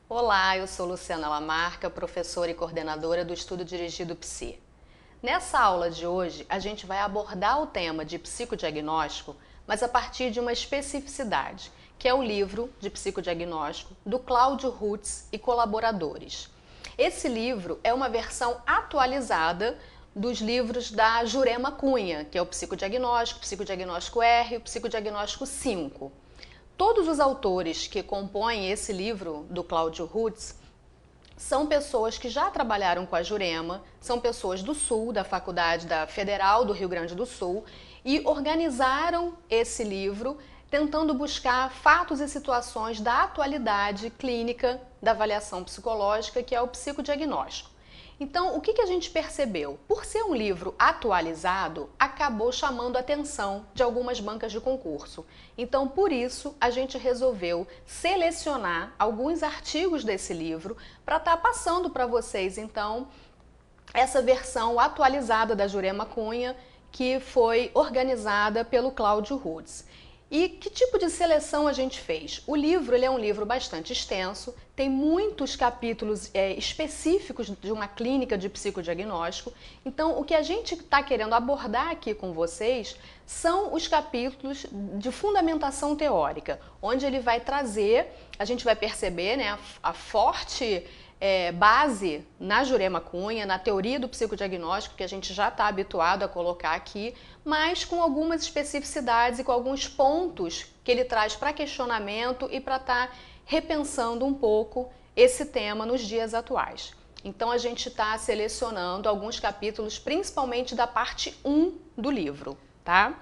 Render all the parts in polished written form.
Olá, eu sou Luciana Lamarca, professora e coordenadora do Estudo Dirigido Psi. Nessa aula de hoje, a gente vai abordar o tema de psicodiagnóstico, mas a partir de uma especificidade, que é o livro de psicodiagnóstico do Cláudio Rutz e colaboradores. Esse livro é uma versão atualizada dos livros da Jurema Cunha, que é o Psicodiagnóstico R e o Psicodiagnóstico 5. Todos os autores que compõem esse livro do Cláudio Rutz são pessoas que já trabalharam com a Jurema, são pessoas do Sul, da Faculdade da Federal do Rio Grande do Sul, e organizaram esse livro tentando buscar fatos e situações da atualidade clínica da avaliação psicológica, que é o psicodiagnóstico. Então, o que a gente percebeu? Por ser um livro atualizado, acabou chamando a atenção de algumas bancas de concurso. Então, por isso, a gente resolveu selecionar alguns artigos desse livro para estar passando para vocês, então, essa versão atualizada da Jurema Cunha, que foi organizada pelo Cláudio Rutz. E que tipo de seleção a gente fez? O livro ele é um livro bastante extenso, tem muitos capítulos específicos de uma clínica de psicodiagnóstico. Então, o que a gente está querendo abordar aqui com vocês são os capítulos de fundamentação teórica, onde ele vai trazer, a gente vai perceber, né, a forte base na Jurema Cunha, na teoria do psicodiagnóstico, que a gente já está habituado a colocar aqui, mas com algumas especificidades e com alguns pontos que ele traz para questionamento e para estar repensando um pouco esse tema nos dias atuais. Então a gente está selecionando alguns capítulos, principalmente da parte 1 do livro, tá?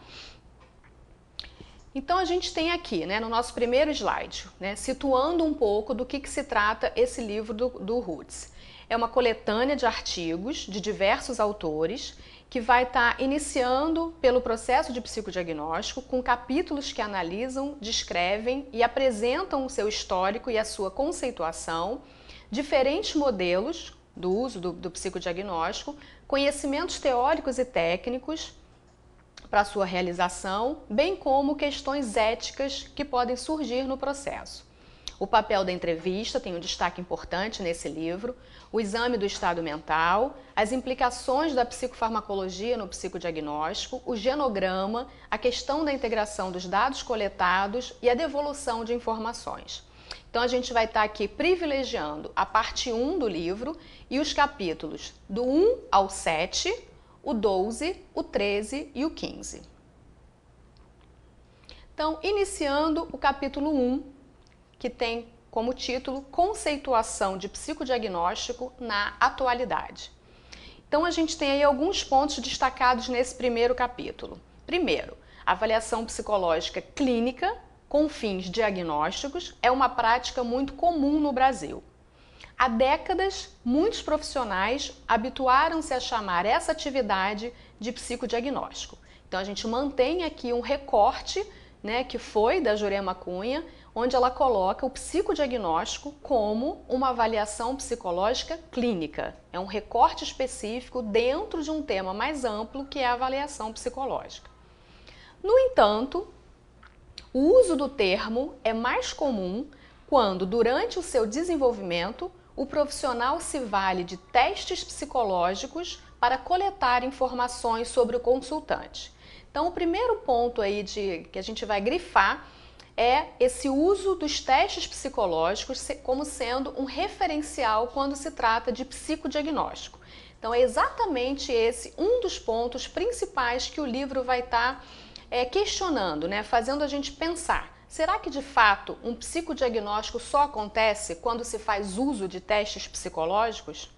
Então a gente tem aqui, né, no nosso primeiro slide, né, situando um pouco do que se trata esse livro do Rutz. É uma coletânea de artigos de diversos autores que vai estar iniciando pelo processo de psicodiagnóstico com capítulos que analisam, descrevem e apresentam o seu histórico e a sua conceituação, diferentes modelos do uso do psicodiagnóstico, conhecimentos teóricos e técnicos para sua realização, bem como questões éticas que podem surgir no processo. O papel da entrevista tem um destaque importante nesse livro, o exame do estado mental, as implicações da psicofarmacologia no psicodiagnóstico, o genograma, a questão da integração dos dados coletados e a devolução de informações. Então a gente vai estar aqui privilegiando a parte 1 do livro e os capítulos do 1 ao 7, o 12, o 13 e o 15. Então, iniciando o capítulo 1, que tem como título Conceituação de Psicodiagnóstico na Atualidade. Então, a gente tem aí alguns pontos destacados nesse primeiro capítulo. Primeiro, avaliação psicológica clínica com fins diagnósticos é uma prática muito comum no Brasil. Há décadas, muitos profissionais habituaram-se a chamar essa atividade de psicodiagnóstico. Então, a gente mantém aqui um recorte, né, que foi da Jurema Cunha, onde ela coloca o psicodiagnóstico como uma avaliação psicológica clínica. É um recorte específico dentro de um tema mais amplo, que é a avaliação psicológica. No entanto, o uso do termo é mais comum quando, durante o seu desenvolvimento, o profissional se vale de testes psicológicos para coletar informações sobre o consultante. Então, o primeiro ponto aí que a gente vai grifar é esse uso dos testes psicológicos como sendo um referencial quando se trata de psicodiagnóstico. Então, é exatamente esse um dos pontos principais que o livro vai estar questionando, né? Fazendo a gente pensar. Será que, de fato, um psicodiagnóstico só acontece quando se faz uso de testes psicológicos?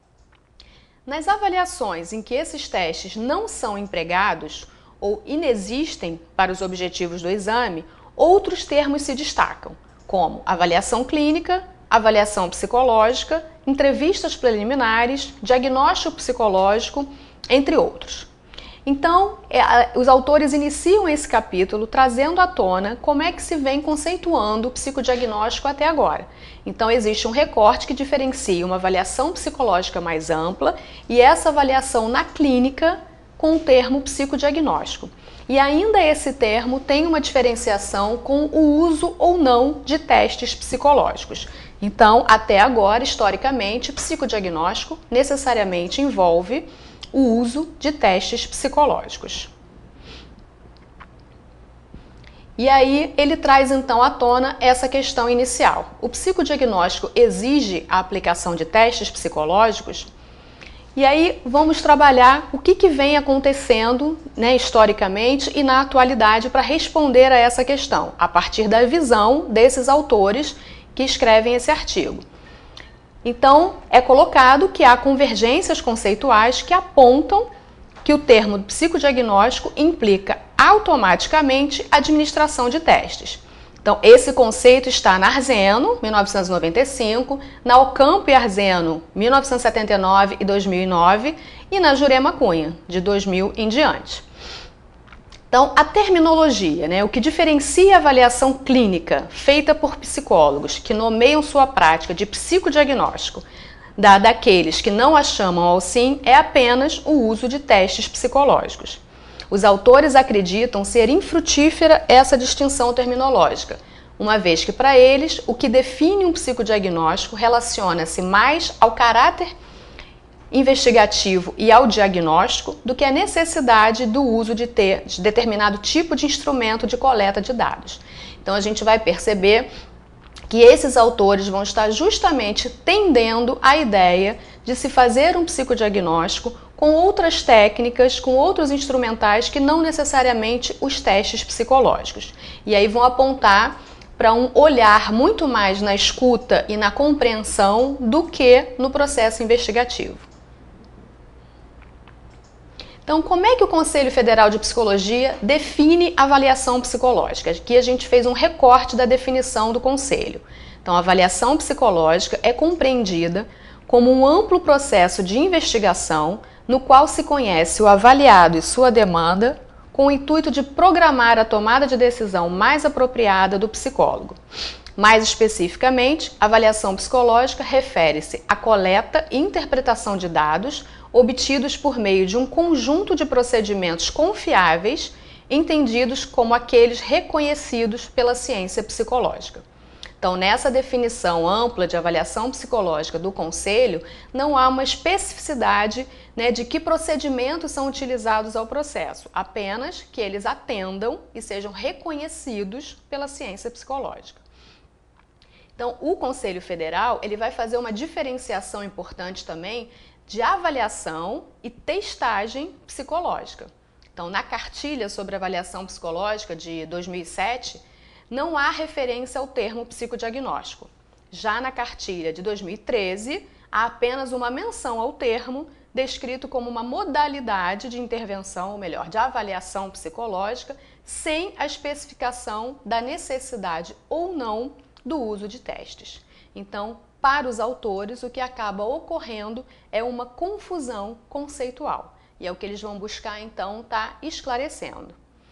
Nas avaliações em que esses testes não são empregados ou inexistem para os objetivos do exame, outros termos se destacam, como avaliação clínica, avaliação psicológica, entrevistas preliminares, diagnóstico psicológico, entre outros. Então, os autores iniciam esse capítulo trazendo à tona como é que se vem conceituando o psicodiagnóstico até agora. Então, existe um recorte que diferencia uma avaliação psicológica mais ampla e essa avaliação na clínica com o termo psicodiagnóstico. E ainda esse termo tem uma diferenciação com o uso ou não de testes psicológicos. Então, até agora, historicamente, psicodiagnóstico necessariamente envolve o uso de testes psicológicos. E aí ele traz então à tona essa questão inicial. O psicodiagnóstico exige a aplicação de testes psicológicos? E aí vamos trabalhar o que vem acontecendo, né, historicamente e na atualidade para responder a essa questão, a partir da visão desses autores que escrevem esse artigo. Então, é colocado que há convergências conceituais que apontam que o termo psicodiagnóstico implica automaticamente a administração de testes. Então, esse conceito está na Arzeno, 1995, na Ocampo e Arzeno, 1979 e 2009, e na Jurema Cunha, de 2000 em diante. Então, a terminologia, né, o que diferencia a avaliação clínica feita por psicólogos que nomeiam sua prática de psicodiagnóstico daqueles que não a chamam assim, é apenas o uso de testes psicológicos. Os autores acreditam ser infrutífera essa distinção terminológica, uma vez que para eles o que define um psicodiagnóstico relaciona-se mais ao caráter investigativo e ao diagnóstico do que a necessidade do uso de determinado tipo de instrumento de coleta de dados. Então a gente vai perceber que esses autores vão estar justamente tendendo à ideia de se fazer um psicodiagnóstico com outras técnicas, com outros instrumentais que não necessariamente os testes psicológicos. E aí vão apontar para um olhar muito mais na escuta e na compreensão do que no processo investigativo. Então, como é que o Conselho Federal de Psicologia define avaliação psicológica? Aqui a gente fez um recorte da definição do Conselho. Então, a avaliação psicológica é compreendida como um amplo processo de investigação no qual se conhece o avaliado e sua demanda com o intuito de programar a tomada de decisão mais apropriada do psicólogo. Mais especificamente, a avaliação psicológica refere-se à coleta e interpretação de dados obtidos por meio de um conjunto de procedimentos confiáveis, entendidos como aqueles reconhecidos pela ciência psicológica. Então, nessa definição ampla de avaliação psicológica do Conselho, não há uma especificidade, né, de que procedimentos são utilizados ao processo, apenas que eles atendam e sejam reconhecidos pela ciência psicológica. Então, o Conselho Federal ele vai fazer uma diferenciação importante também de avaliação e testagem psicológica. Então, na cartilha sobre avaliação psicológica de 2007, não há referência ao termo psicodiagnóstico. Já na cartilha de 2013, há apenas uma menção ao termo, descrito como uma modalidade de intervenção, ou melhor, de avaliação psicológica, sem a especificação da necessidade ou não do uso de testes. Então, para os autores, o que acaba ocorrendo é uma confusão conceitual. E é o que eles vão buscar, então, estar esclarecendo.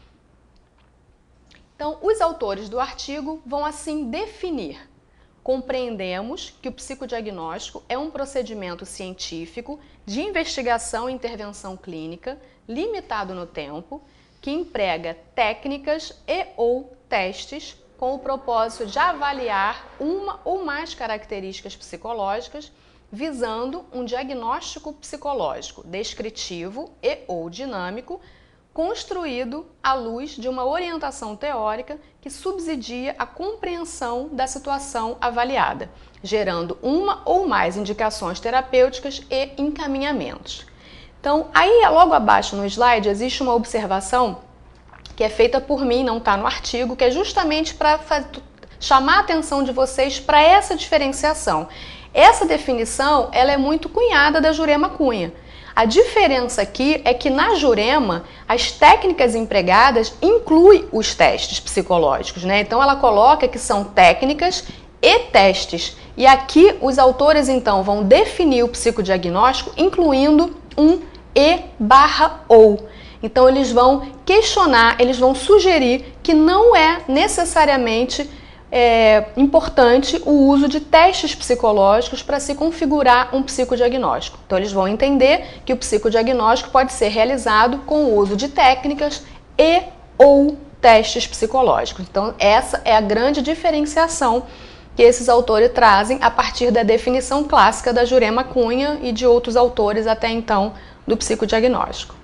Então, os autores do artigo vão assim definir: compreendemos que o psicodiagnóstico é um procedimento científico de investigação e intervenção clínica limitado no tempo, que emprega técnicas e ou testes com o propósito de avaliar uma ou mais características psicológicas, visando um diagnóstico psicológico descritivo e ou dinâmico, construído à luz de uma orientação teórica que subsidia a compreensão da situação avaliada, gerando uma ou mais indicações terapêuticas e encaminhamentos. Então, aí logo abaixo no slide existe uma observação que é feita por mim, não está no artigo, que é justamente para chamar a atenção de vocês para essa diferenciação. Essa definição ela é muito cunhada da Jurema Cunha. A diferença aqui é que na Jurema as técnicas empregadas incluem os testes psicológicos, né? Então ela coloca que são técnicas e testes. E aqui os autores então vão definir o psicodiagnóstico incluindo um e/ou. Então eles vão questionar, eles vão sugerir que não é necessariamente importante o uso de testes psicológicos para se configurar um psicodiagnóstico. Então eles vão entender que o psicodiagnóstico pode ser realizado com o uso de técnicas e ou testes psicológicos. Então, essa é a grande diferenciação que esses autores trazem a partir da definição clássica da Jurema Cunha e de outros autores até então do psicodiagnóstico.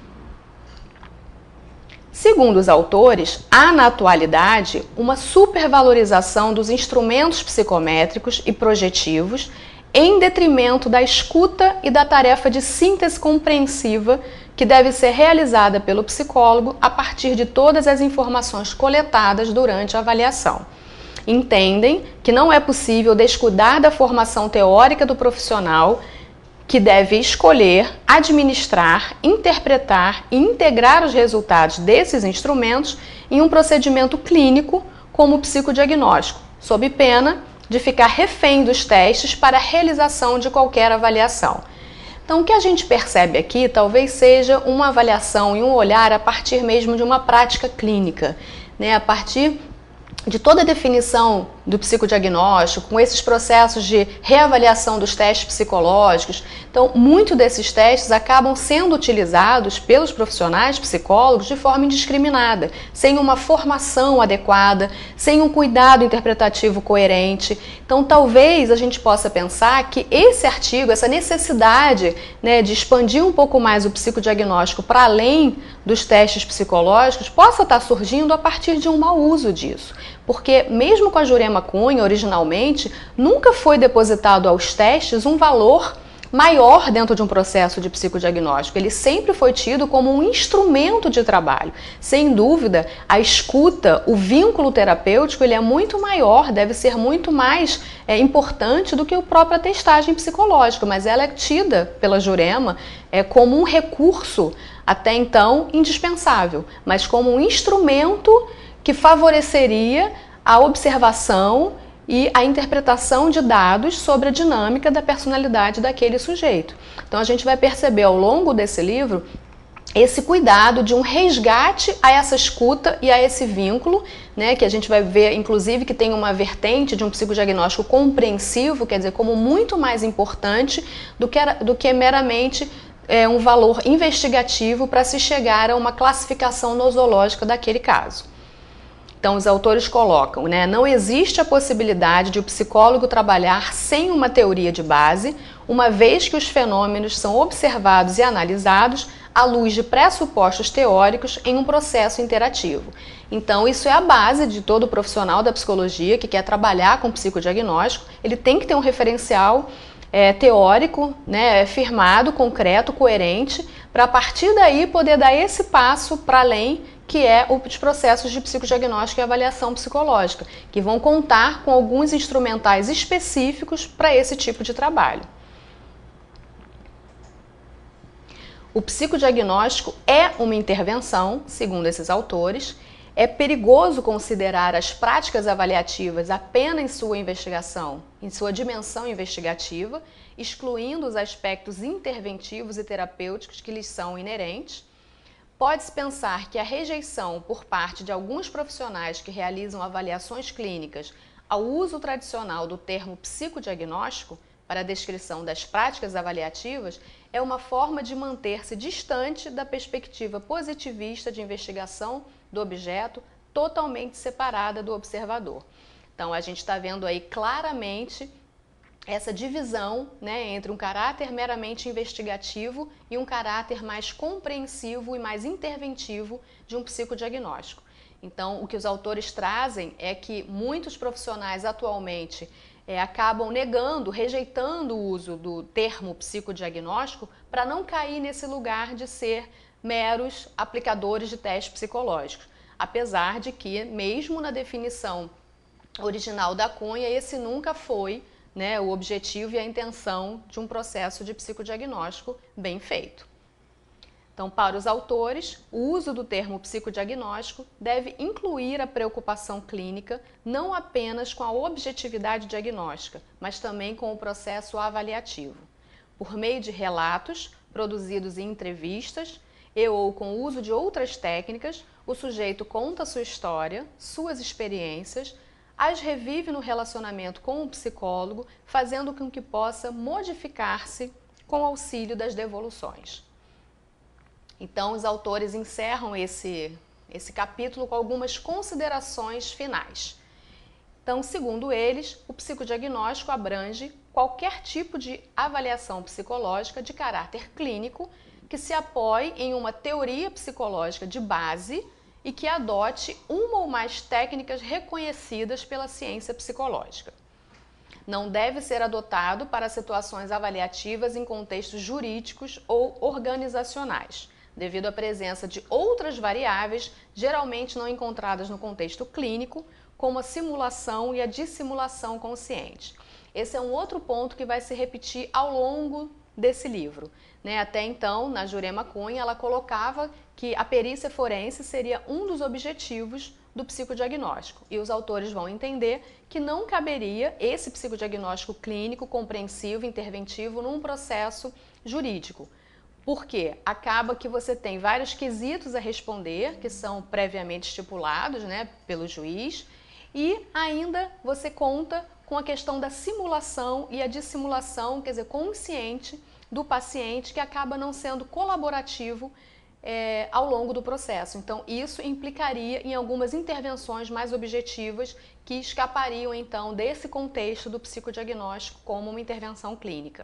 Segundo os autores, há na atualidade uma supervalorização dos instrumentos psicométricos e projetivos em detrimento da escuta e da tarefa de síntese compreensiva que deve ser realizada pelo psicólogo a partir de todas as informações coletadas durante a avaliação. Entendem que não é possível descuidar da formação teórica do profissional que deve escolher, administrar, interpretar e integrar os resultados desses instrumentos em um procedimento clínico como o psicodiagnóstico, sob pena de ficar refém dos testes para a realização de qualquer avaliação. Então, o que a gente percebe aqui talvez seja uma avaliação e um olhar a partir mesmo de uma prática clínica, né? A partir de toda a definição do psicodiagnóstico, com esses processos de reavaliação dos testes psicológicos. Então, muito desses testes acabam sendo utilizados pelos profissionais psicólogos de forma indiscriminada, sem uma formação adequada, sem um cuidado interpretativo coerente. Então, talvez a gente possa pensar que esse artigo, essa necessidade, né, de expandir um pouco mais o psicodiagnóstico para além dos testes psicológicos, possa estar surgindo a partir de um mau uso disso. Porque mesmo com a Jurema Cunha, originalmente, nunca foi depositado aos testes um valor maior dentro de um processo de psicodiagnóstico. Ele sempre foi tido como um instrumento de trabalho. Sem dúvida, a escuta, o vínculo terapêutico, ele é muito maior, deve ser muito mais importante do que a própria testagem psicológica, mas ela é tida pela Jurema como um recurso, até então, indispensável, mas como um instrumento que favoreceria a observação e a interpretação de dados sobre a dinâmica da personalidade daquele sujeito. Então a gente vai perceber ao longo desse livro esse cuidado de um resgate a essa escuta e a esse vínculo, né, que a gente vai ver, inclusive, que tem uma vertente de um psicodiagnóstico compreensivo, quer dizer, como muito mais importante do que meramente um valor investigativo para se chegar a uma classificação nosológica daquele caso. Então, os autores colocam, né, não existe a possibilidade de o psicólogo trabalhar sem uma teoria de base, uma vez que os fenômenos são observados e analisados à luz de pressupostos teóricos em um processo interativo. Então, isso é a base de todo profissional da psicologia que quer trabalhar com psicodiagnóstico. Ele tem que ter um referencial teórico, né, firmado, concreto, coerente, para a partir daí poder dar esse passo para além, que é os processos de psicodiagnóstico e avaliação psicológica, que vão contar com alguns instrumentais específicos para esse tipo de trabalho. O psicodiagnóstico é uma intervenção, segundo esses autores. É perigoso considerar as práticas avaliativas apenas em sua investigação, em sua dimensão investigativa, excluindo os aspectos interventivos e terapêuticos que lhes são inerentes. Pode-se pensar que a rejeição por parte de alguns profissionais que realizam avaliações clínicas ao uso tradicional do termo psicodiagnóstico para a descrição das práticas avaliativas é uma forma de manter-se distante da perspectiva positivista de investigação do objeto, totalmente separada do observador. Então, a gente está vendo aí claramente essa divisão, né, entre um caráter meramente investigativo e um caráter mais compreensivo e mais interventivo de um psicodiagnóstico. Então, o que os autores trazem é que muitos profissionais atualmente acabam negando, rejeitando o uso do termo psicodiagnóstico para não cair nesse lugar de ser meros aplicadores de testes psicológicos. Apesar de que, mesmo na definição original da Cunha, esse nunca foi, né, o objetivo e a intenção de um processo de psicodiagnóstico bem feito. Então, para os autores, o uso do termo psicodiagnóstico deve incluir a preocupação clínica não apenas com a objetividade diagnóstica, mas também com o processo avaliativo. Por meio de relatos produzidos em entrevistas ou com o uso de outras técnicas, o sujeito conta sua história, suas experiências, as revive no relacionamento com o psicólogo, fazendo com que possa modificar-se com o auxílio das devoluções. Então, os autores encerram esse esse capítulo com algumas considerações finais. Então, segundo eles, o psicodiagnóstico abrange qualquer tipo de avaliação psicológica de caráter clínico que se apoie em uma teoria psicológica de base e que adote uma ou mais técnicas reconhecidas pela ciência psicológica. Não deve ser adotado para situações avaliativas em contextos jurídicos ou organizacionais, devido à presença de outras variáveis geralmente não encontradas no contexto clínico, como a simulação e a dissimulação consciente. Esse é um outro ponto que vai se repetir ao longo desse livro. Até então, na Jurema Cunha, ela colocava que a perícia forense seria um dos objetivos do psicodiagnóstico. E os autores vão entender que não caberia esse psicodiagnóstico clínico, compreensivo, interventivo num processo jurídico. Porque acaba que você tem vários quesitos a responder, que são previamente estipulados, pelo juiz, e ainda você conta com a questão da simulação e a dissimulação, quer dizer, consciente do paciente, que acaba não sendo colaborativo ao longo do processo. Então, isso implicaria em algumas intervenções mais objetivas que escapariam, então, desse contexto do psicodiagnóstico como uma intervenção clínica.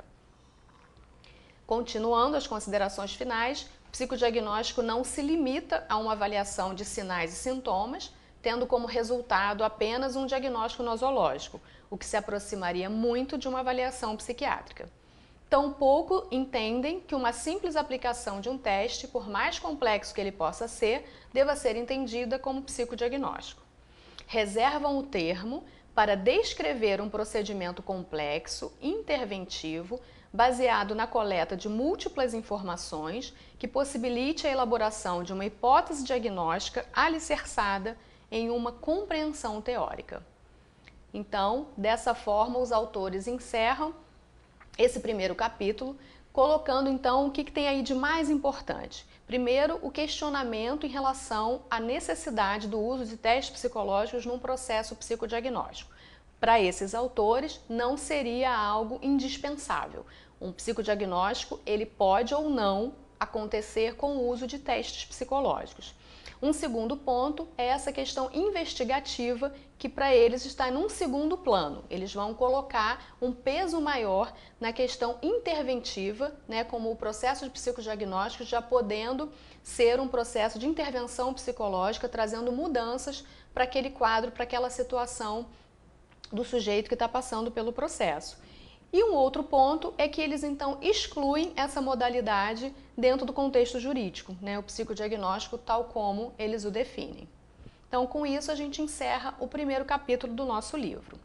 Continuando as considerações finais, o psicodiagnóstico não se limita a uma avaliação de sinais e sintomas, tendo como resultado apenas um diagnóstico nosológico, o que se aproximaria muito de uma avaliação psiquiátrica. Tampouco entendem que uma simples aplicação de um teste, por mais complexo que ele possa ser, deva ser entendida como psicodiagnóstico. Reservam o termo para descrever um procedimento complexo, interventivo, baseado na coleta de múltiplas informações que possibilite a elaboração de uma hipótese diagnóstica alicerçada em uma compreensão teórica. Então, dessa forma, os autores encerram esse primeiro capítulo, colocando então o que tem aí de mais importante. Primeiro, o questionamento em relação à necessidade do uso de testes psicológicos num processo psicodiagnóstico. Para esses autores, não seria algo indispensável. Um psicodiagnóstico, ele pode ou não acontecer com o uso de testes psicológicos. Um segundo ponto é essa questão investigativa, que para eles está num segundo plano. Eles vão colocar um peso maior na questão interventiva, como o processo de psicodiagnóstico já podendo ser um processo de intervenção psicológica, trazendo mudanças para aquele quadro, para aquela situação do sujeito que está passando pelo processo. E um outro ponto é que eles então excluem essa modalidade dentro do contexto jurídico, o psicodiagnóstico tal como eles o definem. Então, com isso, a gente encerra o primeiro capítulo do nosso livro.